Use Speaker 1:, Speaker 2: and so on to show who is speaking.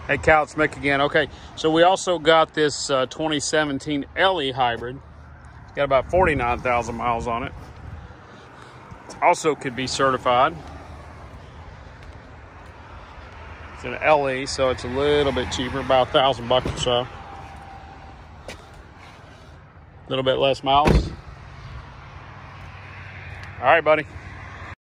Speaker 1: Hey, Cal, it's Mick again. Okay, so we also got this 2017 LE hybrid. Got about 49,000 miles on it. Also could be certified. It's an LE, so it's a little bit cheaper, about $1,000 or so. A little bit less miles. All right, buddy.